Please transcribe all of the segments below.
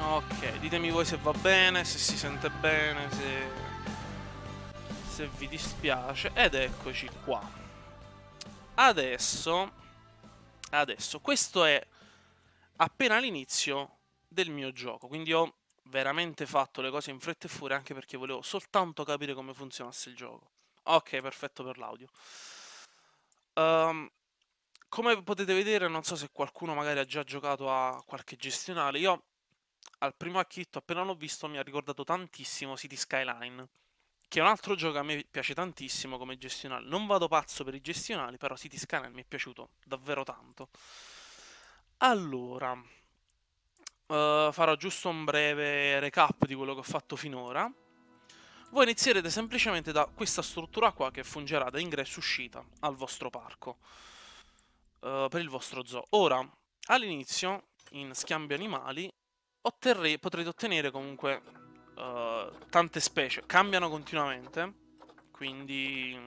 Ok, ditemi voi se va bene, se si sente bene, se vi dispiace. Ed eccoci qua. Adesso, questo è appena l'inizio del mio gioco, quindi ho veramente fatto le cose in fretta e furia anche perché volevo soltanto capire come funzionasse il gioco. Ok, perfetto per l'audio. Ehm, Come potete vedere, non so se qualcuno magari ha già giocato a qualche gestionale. Io al primo acchitto, appena l'ho visto, mi ha ricordato tantissimo City Skyline, che è un altro gioco che a me piace tantissimo come gestionale. Non vado pazzo per i gestionali, però City Skyline mi è piaciuto davvero tanto. Allora, farò giusto un breve recap di quello che ho fatto finora. Voi inizierete semplicemente da questa struttura qua che fungerà da ingresso-uscita al vostro parco, per il vostro zoo. Ora, all'inizio, in scambio animali, potrete ottenere comunque tante specie. Cambiano continuamente, quindi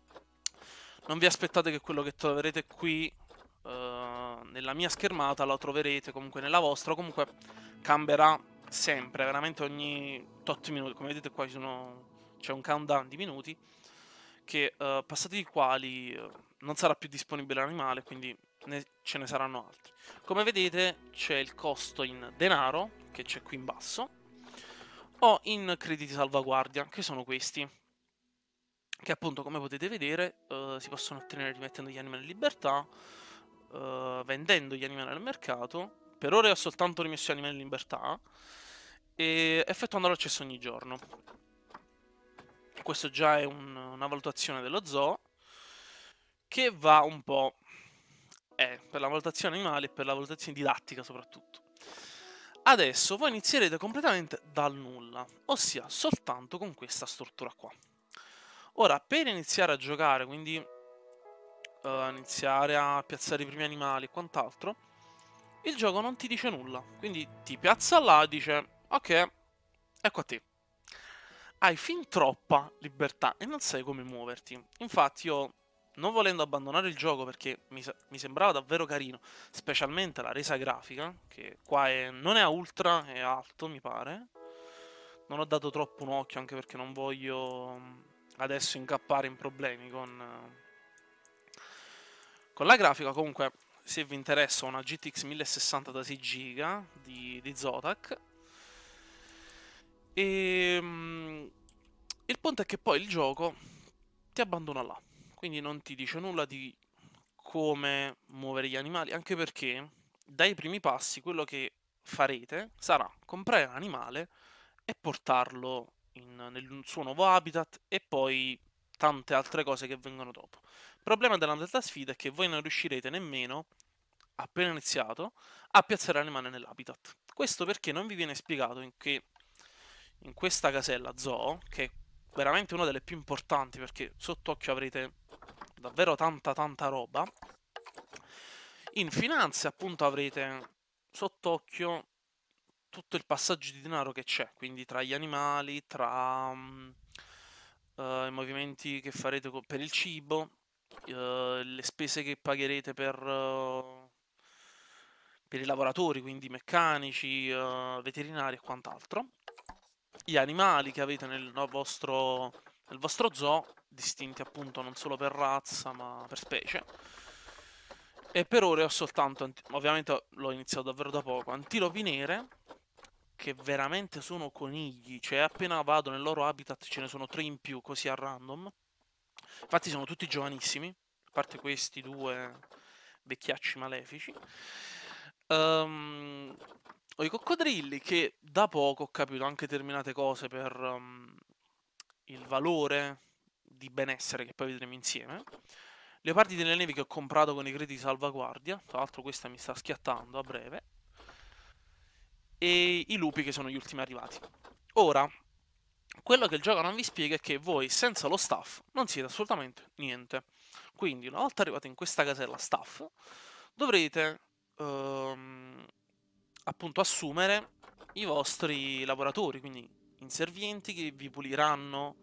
non vi aspettate che quello che troverete qui nella mia schermata lo troverete comunque nella vostra, comunque cambierà sempre, veramente ogni tot minuti. Come vedete qua c'è un countdown di minuti che passati i quali non sarà più disponibile l'animale, quindi ce ne saranno altri. Come vedete c'è il costo in denaro, che c'è qui in basso, o in crediti salvaguardia, che sono questi, che appunto come potete vedere si possono ottenere rimettendo gli animali in libertà, vendendo gli animali al mercato. Per ora ho soltanto rimesso gli animali in libertà e effettuando l'accesso ogni giorno. Questo già è una valutazione dello zoo che va un po' per la valutazione animale e per la valutazione didattica soprattutto. Adesso voi inizierete completamente dal nulla, ossia soltanto con questa struttura qua. Ora, per iniziare a giocare, quindi iniziare a piazzare i primi animali e quant'altro, il gioco non ti dice nulla, quindi ti piazza là e dice ok, ecco a te. Hai fin troppa libertà e non sai come muoverti. Infatti io, non volendo abbandonare il gioco perché mi sembrava davvero carino, specialmente la resa grafica, che qua non è a ultra, è alto mi pare. Non ho dato troppo un occhio anche perché non voglio adesso incappare in problemi con la grafica. Comunque, se vi interessa, una GTX 1060 da 6 GB di Zotac. E il punto è che poi il gioco ti abbandona là, quindi non ti dice nulla di come muovere gli animali, anche perché dai primi passi quello che farete sarà comprare l'animale e portarlo nel suo nuovo habitat e poi tante altre cose che vengono dopo. Il problema della delta sfida è che voi non riuscirete nemmeno, appena iniziato, a piazzare l'animale nell'habitat. Questo perché non vi viene spiegato in questa casella zoo, che è veramente una delle più importanti perché sott'occhio avrete davvero tanta roba. In finanze appunto avrete sott'occhio tutto il passaggio di denaro che c'è, quindi tra gli animali, tra i movimenti che farete per il cibo, le spese che pagherete per i lavoratori, quindi meccanici, veterinari e quant'altro. Gli animali che avete nel vostro zoo, distinti appunto non solo per razza ma per specie. E per ora ho soltanto, ovviamente l'ho iniziato davvero da poco, antilopi nere, che veramente sono conigli, cioè appena vado nel loro habitat ce ne sono 3 in più così a random. Infatti sono tutti giovanissimi, a parte questi due vecchiacci malefici. Ho i coccodrilli che da poco ho capito anche determinate cose per il valore di benessere che poi vedremo insieme. Leopardi delle nevi che ho comprato con i crediti salvaguardia, tra l'altro questa mi sta schiattando a breve, e i lupi che sono gli ultimi arrivati. Ora, quello che il gioco non vi spiega è che voi senza lo staff non siete assolutamente niente. Quindi, una volta arrivati in questa casella staff, dovrete appunto assumere i vostri lavoratori, quindi inservienti che vi puliranno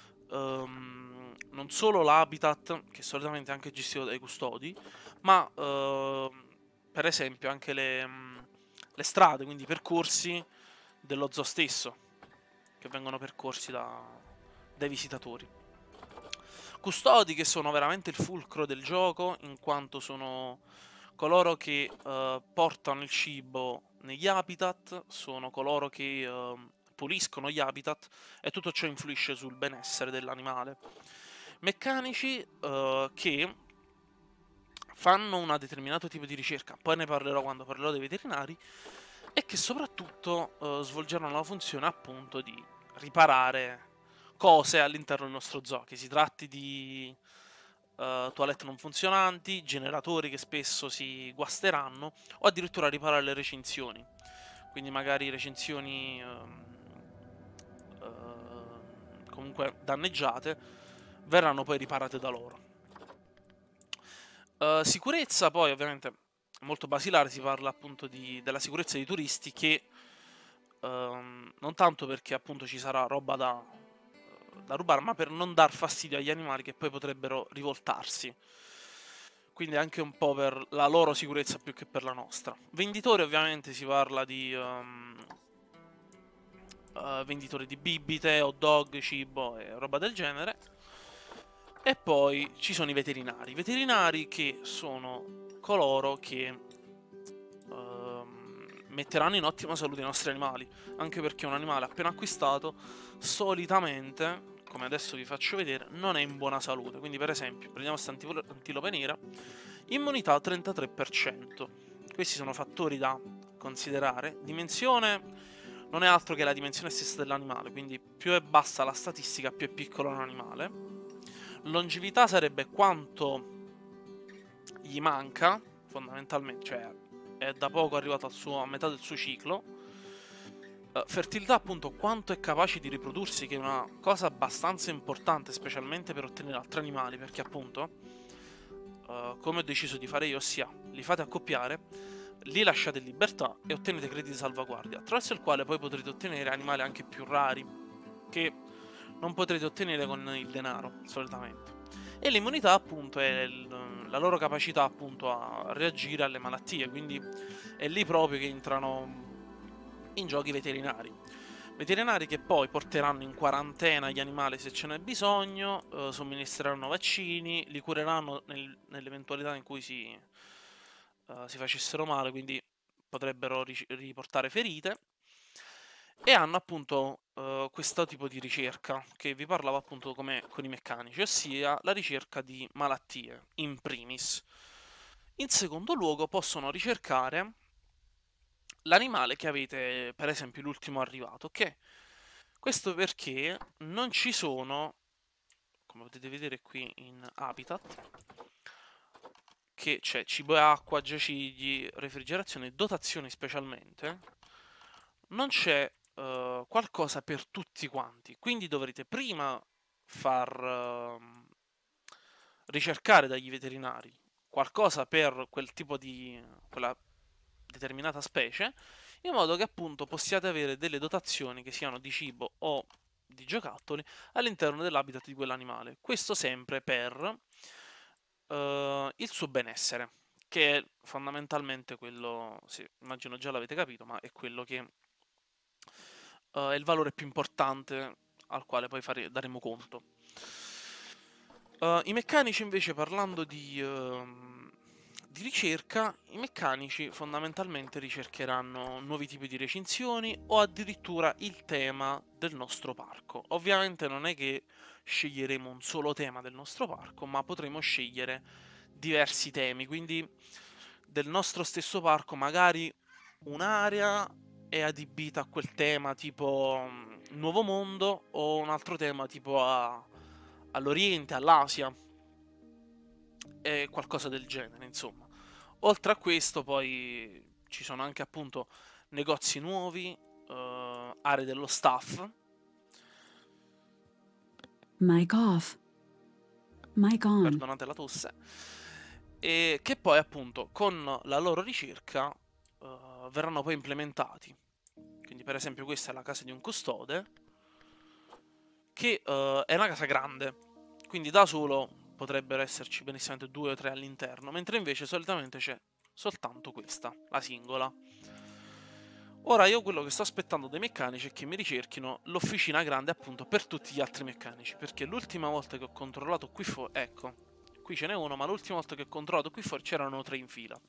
non solo l'habitat, che solitamente è anche gestito dai custodi, ma per esempio anche le strade, quindi i percorsi, dello zoo stesso, che vengono percorsi dai visitatori. Custodi, che sono veramente il fulcro del gioco, in quanto sono coloro che portano il cibo negli habitat, sono coloro che puliscono gli habitat, e tutto ciò influisce sul benessere dell'animale. Meccanici che fanno un determinato tipo di ricerca, poi ne parlerò quando parlerò dei veterinari, e che soprattutto svolgeranno la funzione appunto di riparare cose all'interno del nostro zoo, che si tratti di toilette non funzionanti, generatori che spesso si guasteranno, o addirittura riparare le recinzioni. Quindi magari recinzioni comunque danneggiate verranno poi riparate da loro. Sicurezza, poi ovviamente molto basilare, si parla appunto della sicurezza dei turisti, che non tanto perché appunto ci sarà roba da rubare, ma per non dar fastidio agli animali che poi potrebbero rivoltarsi. Quindi anche un po' per la loro sicurezza più che per la nostra. Venditori, ovviamente si parla di venditori di bibite, hot dog, cibo e roba del genere. E poi ci sono i veterinari. I veterinari che sono coloro che metteranno in ottima salute i nostri animali, anche perché un animale appena acquistato solitamente, come adesso vi faccio vedere, non è in buona salute. Quindi per esempio prendiamo questa antilope nera, immunità 33%. Questi sono fattori da considerare. Dimensione non è altro che la dimensione stessa dell'animale, quindi più è bassa la statistica, più è piccolo un animale. Longevità sarebbe quanto gli manca, fondamentalmente, cioè è da poco arrivato a metà del suo ciclo. Fertilità, appunto, quanto è capace di riprodursi, che è una cosa abbastanza importante, specialmente per ottenere altri animali, perché appunto, come ho deciso di fare io, ossia, li fate accoppiare, li lasciate in libertà e ottenete crediti di salvaguardia, attraverso il quale poi potrete ottenere animali anche più rari, che non potrete ottenere con il denaro, solitamente. E l'immunità, appunto, è la loro capacità, appunto, a reagire alle malattie, quindi è lì proprio che entrano in gioco i veterinari. Veterinari che poi porteranno in quarantena gli animali se ce n'è bisogno, somministreranno vaccini, li cureranno nell'eventualità in cui si facessero male, quindi potrebbero riportare ferite. E hanno appunto questo tipo di ricerca che vi parlavo appunto come con i meccanici, ossia la ricerca di malattie in primis. In secondo luogo possono ricercare l'animale che avete, per esempio l'ultimo arrivato, ok? Questo perché non ci sono, come potete vedere qui in Habitat, che c'è cibo e acqua, giacigli, refrigerazione, dotazioni specialmente, non c'è qualcosa per tutti quanti. Quindi dovrete prima far ricercare dagli veterinari qualcosa per quella determinata specie, in modo che appunto possiate avere delle dotazioni che siano di cibo o di giocattoli all'interno dell'habitat di quell'animale. Questo sempre per il suo benessere, che è fondamentalmente quello, sì, immagino già l'avete capito, ma è quello che è il valore più importante al quale poi daremo conto. I meccanici invece, parlando di ricerca, i meccanici fondamentalmente ricercheranno nuovi tipi di recinzioni o addirittura il tema del nostro parco. Ovviamente non è che sceglieremo un solo tema del nostro parco, ma potremo scegliere diversi temi, quindi del nostro stesso parco magari un'area è adibita a quel tema tipo Nuovo Mondo, o un altro tema tipo all'Oriente, all'Asia, e qualcosa del genere, insomma. Oltre a questo poi ci sono anche appunto negozi nuovi, aree dello staff. Mic off. Mic on. Perdonate la tosse. E che poi appunto con la loro ricerca verranno poi implementati. Quindi per esempio questa è la casa di un custode, che è una casa grande, quindi da solo potrebbero esserci benissimamente 2 o 3 all'interno, mentre invece solitamente c'è soltanto questa, la singola. Ora io quello che sto aspettando dai meccanici è che mi ricerchino l'officina grande appunto per tutti gli altri meccanici, perché l'ultima volta che ho controllato qui fuori, ecco, qui ce n'è uno, ma l'ultima volta che ho controllato qui fuori c'erano 3 in fila.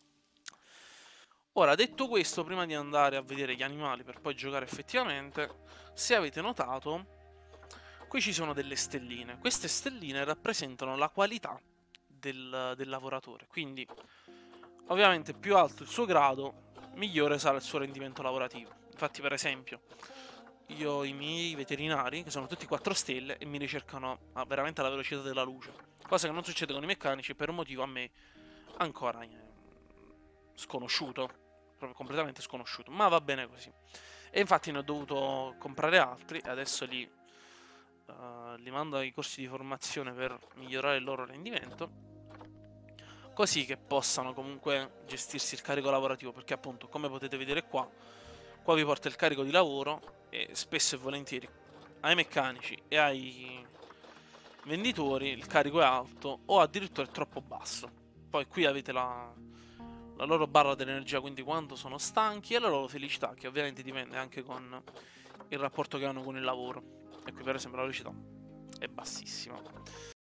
Ora, detto questo, prima di andare a vedere gli animali per poi giocare effettivamente, se avete notato, qui ci sono delle stelline. Queste stelline rappresentano la qualità del lavoratore, quindi ovviamente più alto il suo grado, migliore sarà il suo rendimento lavorativo. Infatti, per esempio, io ho i miei veterinari, che sono tutti 4 stelle, e mi ricercano veramente alla velocità della luce, cosa che non succede con i meccanici per un motivo a me ancora sconosciuto, proprio completamente sconosciuto, ma va bene così. E infatti ne ho dovuto comprare altri e adesso li mando ai corsi di formazione per migliorare il loro rendimento, così che possano comunque gestirsi il carico lavorativo, perché appunto, come potete vedere qua vi porta il carico di lavoro e spesso e volentieri ai meccanici e ai venditori il carico è alto o addirittura è troppo basso. Poi qui avete la loro barra dell'energia, quindi quanto sono stanchi e la loro felicità, che ovviamente dipende anche con il rapporto che hanno con il lavoro. E qui per esempio la velocità è bassissima.